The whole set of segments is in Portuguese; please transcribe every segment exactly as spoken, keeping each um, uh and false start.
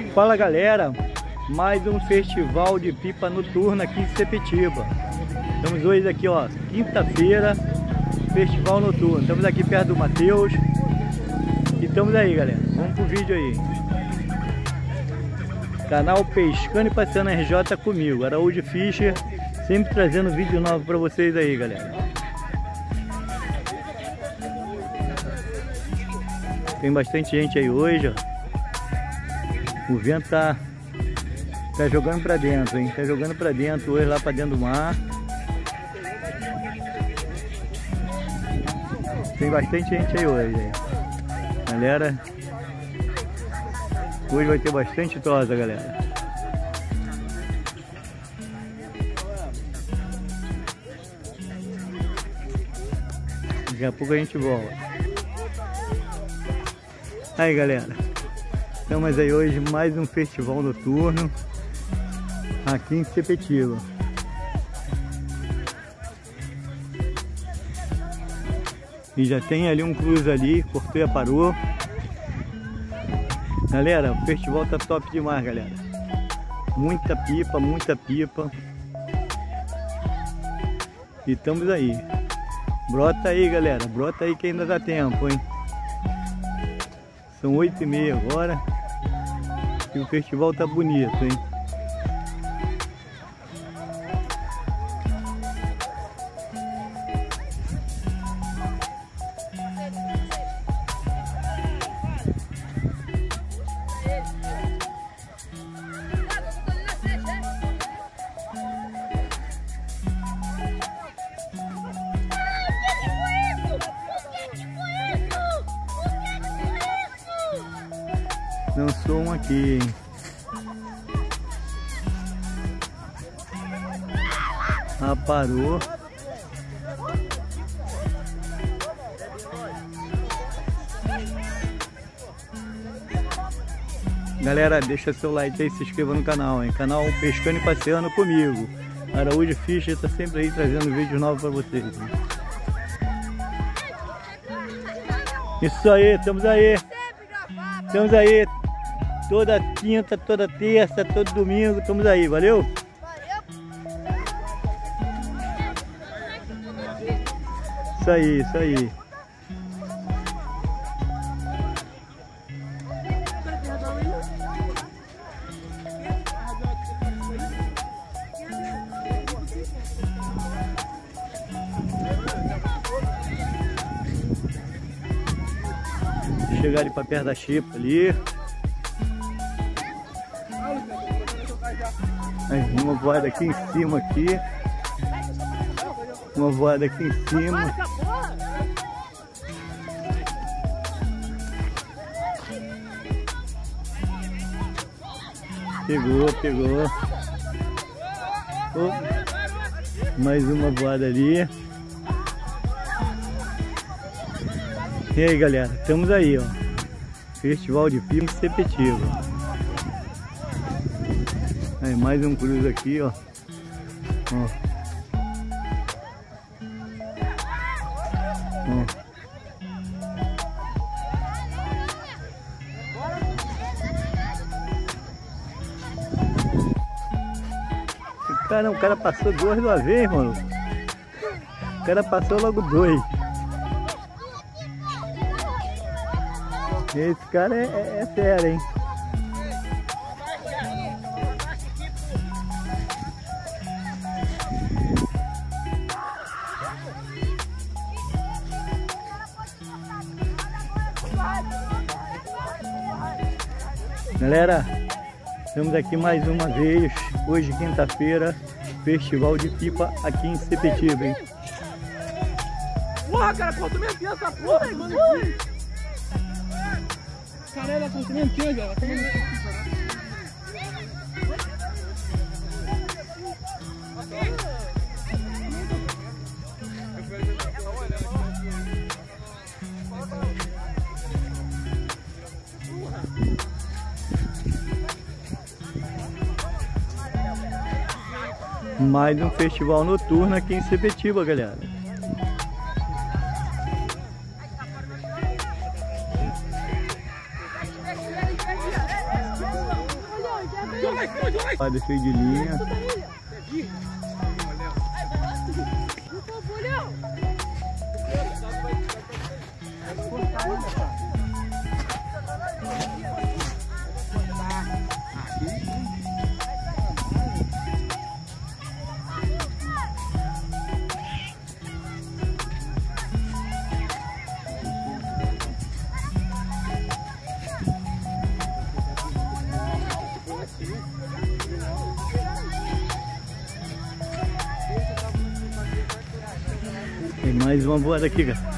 Fala galera, mais um festival de pipa noturna aqui em Sepetiba. Estamos hoje aqui, ó, quinta-feira, festival noturno. Estamos aqui perto do Matheus e estamos aí, galera. Vamos pro vídeo aí. Canal Pescando e Passeando R J comigo, Araújo Fischer, sempre trazendo vídeo novo para vocês aí, galera. Tem bastante gente aí hoje, ó. O vento tá, tá jogando pra dentro, hein? Tá jogando pra dentro hoje, lá pra dentro do mar. Tem bastante gente aí hoje, hein? Galera, hoje vai ter bastante tosa, galera. Daqui a pouco a gente volta. Aí, galera, estamos aí hoje mais um festival noturno aqui em Sepetiba. E já tem ali um cruze ali, Corteia parou. Galera, o festival tá top demais, galera. Muita pipa, muita pipa. E estamos aí. Brota aí, galera, brota aí que ainda dá tempo, hein? São oito e meia agora e o festival tá bonito, hein? Lançou um aqui, hein? Ah, parou. Galera, deixa seu like aí, se inscreva no canal, hein? Canal Pescando e Passeando comigo. Araújo Fischer tá sempre aí trazendo vídeos novos para vocês, hein? Isso aí, estamos aí. Estamos aí. Toda quinta, toda terça, todo domingo, estamos aí, valeu? Isso aí, isso aí. Chegar ali para perto da chipa ali. Uma voada aqui em cima aqui. Uma voada aqui em cima. Pegou, pegou. Oh, mais uma voada ali. E aí, galera, estamos aí, ó. Festival de pipa em Sepetiba. Aí, mais um cruze aqui, ó. Ó. Ó. Cara, o cara passou duas de uma vez, mano. O cara passou logo dois. Esse cara é, é, é fera, hein? Galera, estamos aqui mais uma vez, hoje quinta-feira, festival de pipa aqui em Sepetiba, hein? Porra, cara, quanto minha tia essa porra, mano. Caralho, ela consumiu um tia, ela comeu um tia. Mais um festival noturno aqui em Sepetiba, galera. Padre cheio de linha. Tem mais uma voada aqui, cara.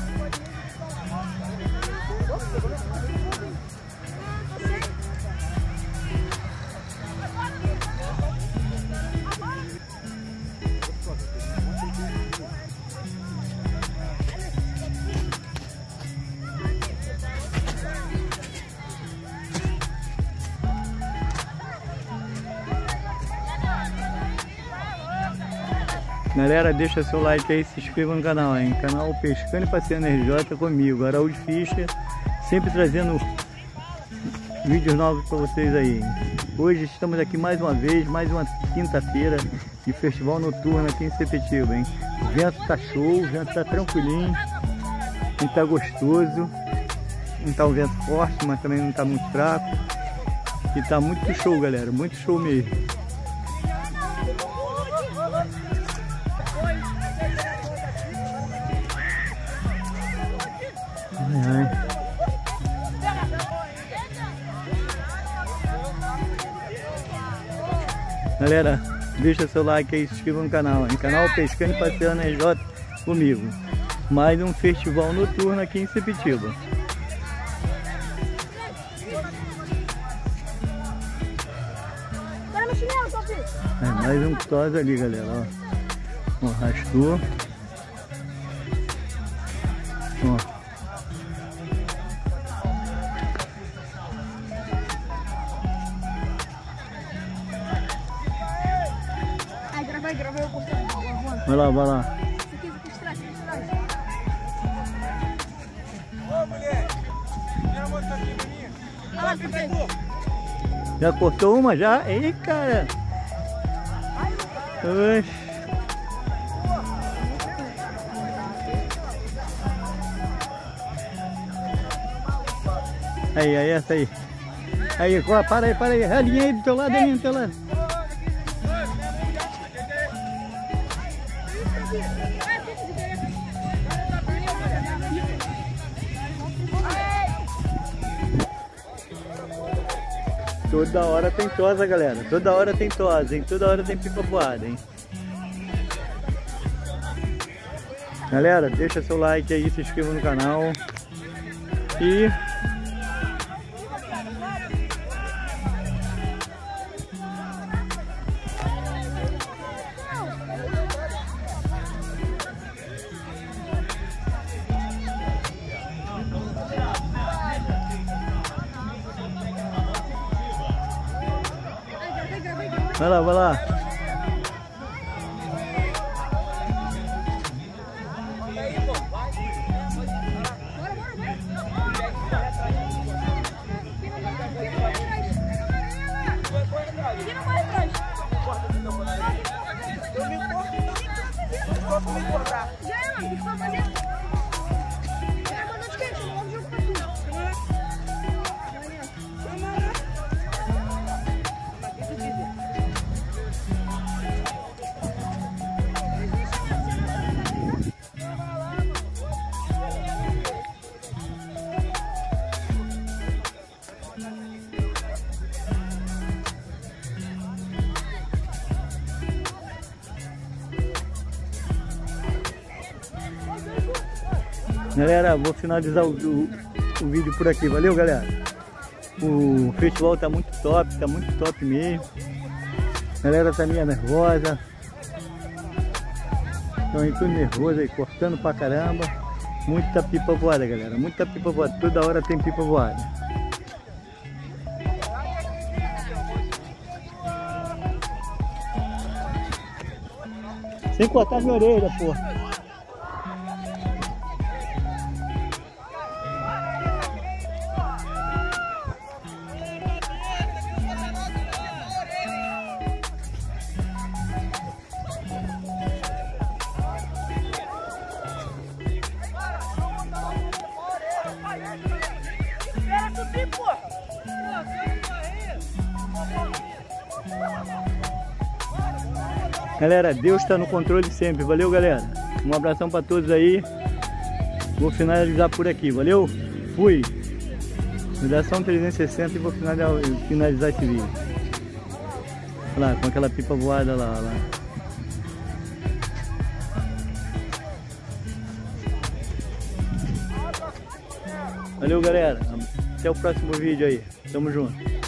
Galera, deixa seu like aí, se inscreva no canal, hein? Canal Pescando e Passeando R J comigo, Araújo Fischer, sempre trazendo vídeos novos para vocês aí. Hoje estamos aqui mais uma vez, mais uma quinta-feira de festival noturno aqui em Sepetiba, hein? O vento tá show, o vento tá tranquilinho, não tá gostoso, não tá um vento forte, mas também não tá muito fraco. E tá muito show, galera, muito show mesmo. Ai, ai. Galera, deixa seu like aí, se inscreva no canal, hein? Canal Pescando e Passeando R J comigo. Mais um festival noturno aqui em Sepetiba. É, mais um tosa ali, galera, ó. Ó, arrastou. Ó. Vai lá, vai lá. Ô, mulher! Minha moça tá aqui, menina. Olha que pegou. Já cortou uma já? Ei, cara! Oxi. Aí, aí, essa aí. Aí, para aí, para aí. A linha aí do teu lado, a linha do teu lado. Toda hora tem tosa, galera. Toda hora tem tosa, hein? Toda hora tem pipa voada, hein? Galera, deixa seu like aí, se inscreva no canal. E... vai lá, vai lá. Galera, vou finalizar o, o, o vídeo por aqui. Valeu, galera. O festival tá muito top, tá muito top mesmo. A galera tá meio nervosa. Estão aí tudo nervoso aí, cortando pra caramba. Muita pipa voada, galera. Muita pipa voada. Toda hora tem pipa voada. Sem cortar minha orelha, porra. Espera subir, porra! Galera, Deus está no controle sempre. Valeu, galera. Um abração para todos aí. Vou finalizar por aqui. Valeu? Fui. Redação trezentos e sessenta e vou finalizar, finalizar esse vídeo. Olha lá, com aquela pipa voada lá, lá. Valeu, galera. Até o próximo vídeo aí. Tamo junto.